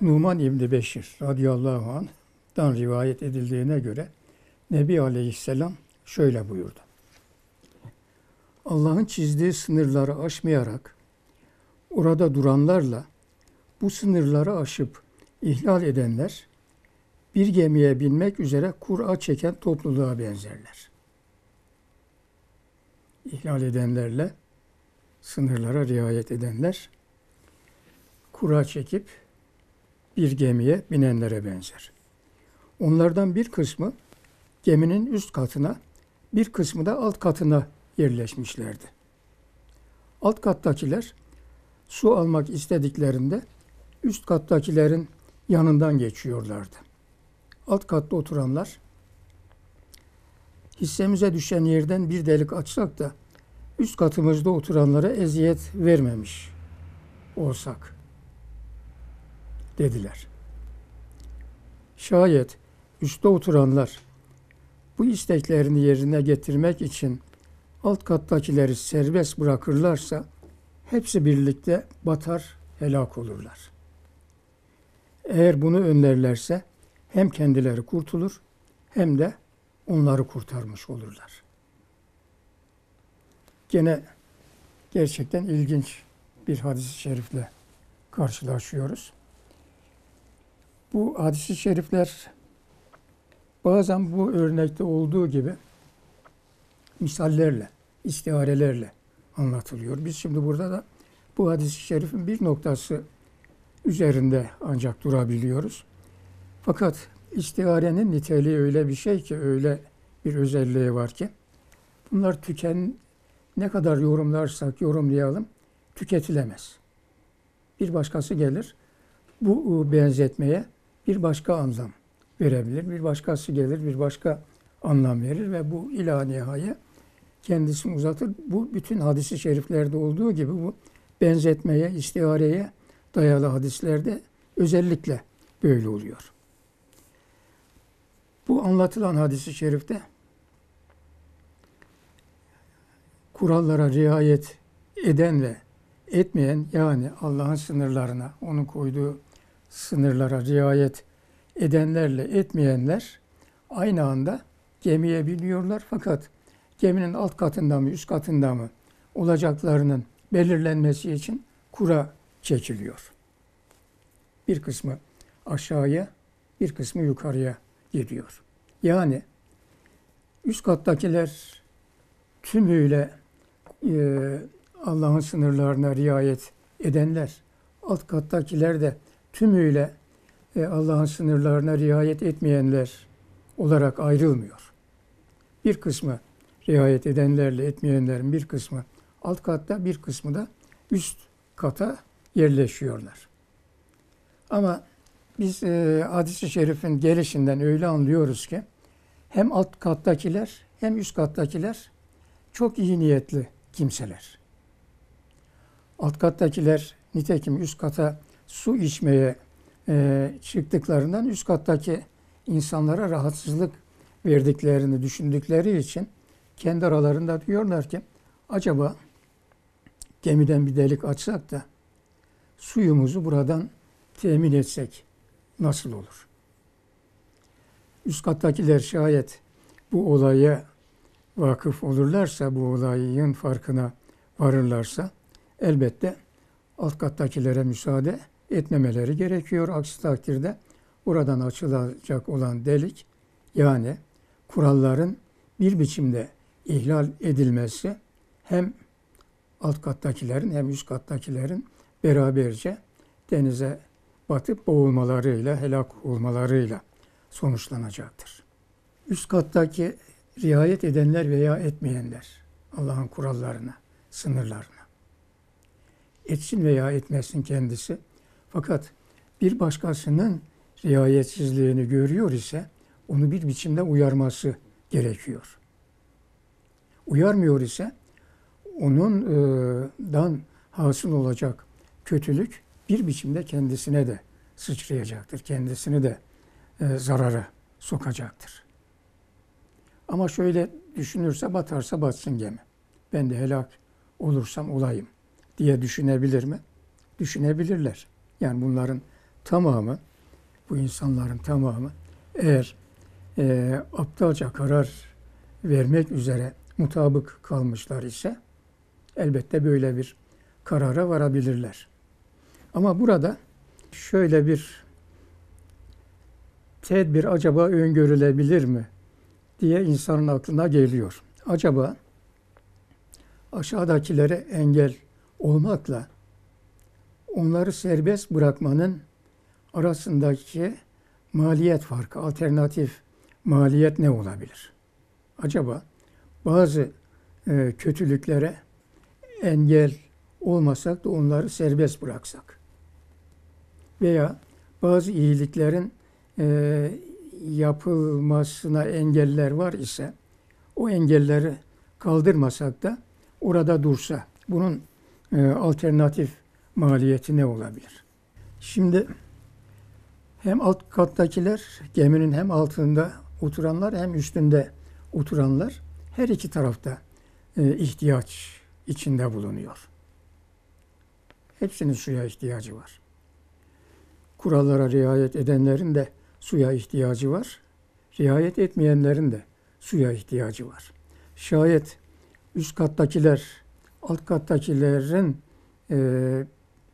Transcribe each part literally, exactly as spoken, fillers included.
Numan İbni Beşir radıyallahu anh'dan rivayet edildiğine göre Nebi Aleyhisselam şöyle buyurdu. Allah'ın çizdiği sınırları aşmayarak orada duranlarla bu sınırları aşıp ihlal edenler bir gemiye binmek üzere kura çeken topluluğa benzerler. İhlal edenlerle sınırlara riayet edenler kura çekip bir gemiye binenlere benzer. Onlardan bir kısmı geminin üst katına, bir kısmı da alt katına yerleşmişlerdi. Alt kattakiler su almak istediklerinde üst kattakilerin yanından geçiyorlardı. Alt katta oturanlar hissemize düşen yerden bir delik açsak da üst katımızda oturanlara eziyet vermemiş olsak dediler. Şayet üstte oturanlar bu isteklerini yerine getirmek için alt kattakileri serbest bırakırlarsa hepsi birlikte batar, helak olurlar. Eğer bunu önlerlerse hem kendileri kurtulur hem de onları kurtarmış olurlar. Gene gerçekten ilginç bir hadis-i şerifle karşılaşıyoruz. Bu hadis-i şerifler bazen bu örnekte olduğu gibi misallerle, istiarelerle anlatılıyor. Biz şimdi burada da bu hadis-i şerifin bir noktası üzerinde ancak durabiliyoruz. Fakat istiarenin niteliği öyle bir şey ki, öyle bir özelliği var ki, bunlar tüken, ne kadar yorumlarsak yorumlayalım, tüketilemez. Bir başkası gelir, bu benzetmeye bir başka anlam verebilir. Bir başkası gelir, bir başka anlam verir ve bu ila nihaya kendisini uzatır. Bu bütün hadis-i şeriflerde olduğu gibi bu benzetmeye, istiareye dayalı hadislerde özellikle böyle oluyor. Bu anlatılan hadis-i şerifte kurallara riayet eden ve etmeyen, yani Allah'ın sınırlarına, onun koyduğu sınırlara riayet edenlerle etmeyenler aynı anda gemiye biniyorlar. Fakat geminin alt katında mı, üst katında mı olacaklarının belirlenmesi için kura çekiliyor. Bir kısmı aşağıya, bir kısmı yukarıya gidiyor. Yani üst kattakiler tümüyle e, Allah'ın sınırlarına riayet edenler, alt kattakiler de tümüyle e, Allah'ın sınırlarına riayet etmeyenler olarak ayrılmıyor. Bir kısmı riayet edenlerle etmeyenlerin bir kısmı alt katta, bir kısmı da üst kata yerleşiyorlar. Ama biz e, hadis-i şerifin gelişinden öyle anlıyoruz ki hem alt kattakiler hem üst kattakiler çok iyi niyetli kimseler. Alt kattakiler nitekim üst kata su içmeye e, çıktıklarından üst kattaki insanlara rahatsızlık verdiklerini düşündükleri için kendi aralarında diyorlar ki acaba gemiden bir delik açsak da suyumuzu buradan temin etsek nasıl olur? Üst kattakiler şayet bu olaya vakıf olurlarsa, bu olayın farkına varırlarsa elbette alt kattakilere müsaade etmemeleri gerekiyor. Aksi takdirde buradan açılacak olan delik, yani kuralların bir biçimde ihlal edilmesi hem alt kattakilerin hem üst kattakilerin beraberce denize batıp boğulmalarıyla, helak olmalarıyla sonuçlanacaktır. Üst kattaki riayet edenler veya etmeyenler Allah'ın kurallarına, sınırlarına etsin veya etmesin kendisi. Fakat bir başkasının riayetsizliğini görüyor ise onu bir biçimde uyarması gerekiyor. Uyarmıyor ise onundan hasıl olacak kötülük bir biçimde kendisine de sıçrayacaktır. Kendisini de e, zarara sokacaktır. Ama şöyle düşünürse batarsa batsın gemi. Ben de helak olursam olayım diye düşünebilir mi? Düşünebilirler. Yani bunların tamamı, bu insanların tamamı eğer e, aptalca karar vermek üzere mutabık kalmışlar ise elbette böyle bir karara varabilirler. Ama burada şöyle bir tedbir acaba öngörülebilir mi diye insanın aklına geliyor. Acaba aşağıdakilere engel olmakla onları serbest bırakmanın arasındaki maliyet farkı, alternatif maliyet ne olabilir? Acaba bazı e, kötülüklere engel olmasak da onları serbest bıraksak veya bazı iyiliklerin e, yapılmasına engeller var ise o engelleri kaldırmasak da orada dursa bunun e, alternatif maliyeti ne olabilir? Şimdi hem alt kattakiler, geminin hem altında oturanlar hem üstünde oturanlar her iki tarafta e, ihtiyaç içinde bulunuyor. Hepsinin suya ihtiyacı var. Kurallara riayet edenlerin de suya ihtiyacı var. Riayet etmeyenlerin de suya ihtiyacı var. Şayet üst kattakiler, alt kattakilerin e,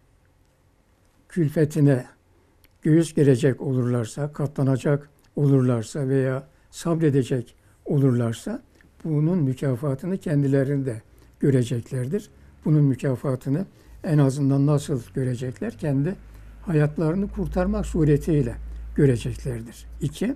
külfetine göğüs gerecek olurlarsa, katlanacak olurlarsa veya sabredecek olurlarsa bunun mükafatını kendileri de göreceklerdir. Bunun mükafatını en azından nasıl görecekler? Kendi hayatlarını kurtarmak suretiyle göreceklerdir. İki,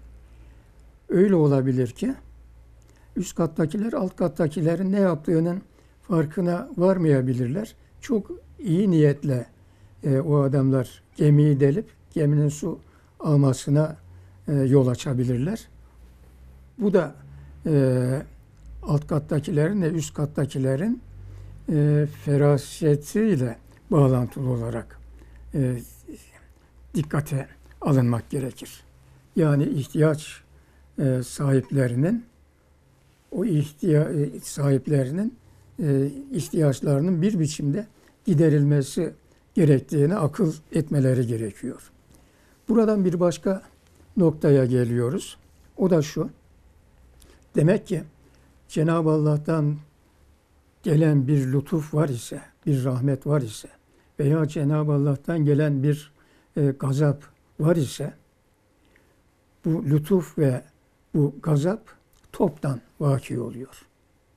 öyle olabilir ki üst kattakiler alt kattakilerin ne yaptığının farkına varmayabilirler. Çok iyi niyetle e, o adamlar gemiyi delip geminin su almasına e, yol açabilirler. Bu da e, alt kattakilerin ve üst kattakilerin e, ferasetiyle bağlantılı olarak e, dikkate alınmak gerekir. Yani ihtiyaç e, sahiplerinin o ihtiya e, sahiplerinin e, ihtiyaçlarının bir biçimde giderilmesi gerektiğini akıl etmeleri gerekiyor. Buradan bir başka noktaya geliyoruz. O da şu. Demek ki Cenab-ı Allah'tan gelen bir lütuf var ise, bir rahmet var ise veya Cenab-ı Allah'tan gelen bir e, gazap var ise bu lütuf ve bu gazap toptan vaki oluyor.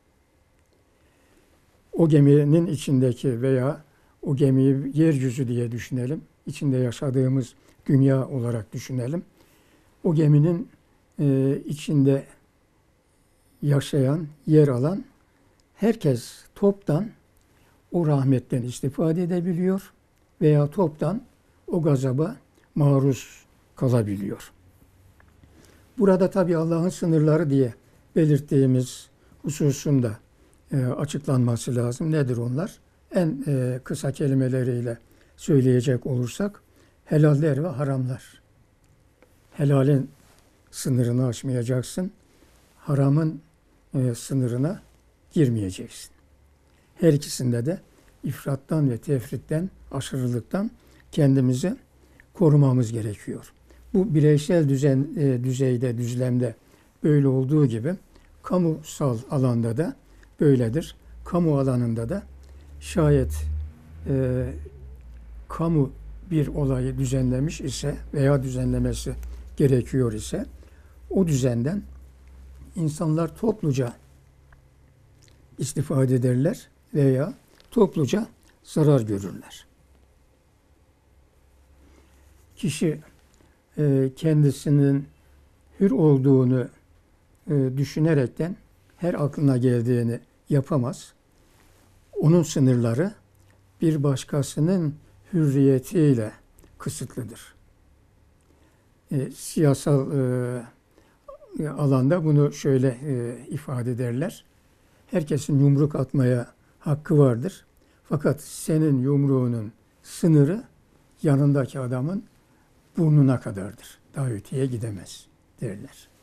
O geminin içindeki veya o gemiyi yeryüzü diye düşünelim, içinde yaşadığımız dünya olarak düşünelim. O geminin e, içinde yaşayan, yer alan herkes toptan o rahmetten istifade edebiliyor veya toptan o gazaba maruz kalabiliyor. Burada tabii Allah'ın sınırları diye belirttiğimiz hususun da e, açıklanması lazım. Nedir onlar? En e, kısa kelimeleriyle söyleyecek olursak helaller ve haramlar. Helalin sınırını aşmayacaksın. Haramın e, sınırına girmeyeceksin. Her ikisinde de ifrattan ve tefritten, aşırılıktan kendimizi korumamız gerekiyor. Bu bireysel düzen, e, düzeyde, düzlemde böyle olduğu gibi kamusal alanda da böyledir. Kamu alanında da şayet e, kamu bir olayı düzenlemiş ise veya düzenlemesi gerekiyor ise o düzenden insanlar topluca istifade ederler veya topluca zarar görürler. Kişi e, kendisinin hür olduğunu e, düşünerekten her aklına geldiğini yapamaz. Onun sınırları bir başkasının hürriyetiyle kısıtlıdır. E, siyasal e, alanda bunu şöyle e, ifade ederler. Herkesin yumruk atmaya hakkı vardır. Fakat senin yumruğunun sınırı yanındaki adamın burnuna kadardır. Daha öteye gidemez derler.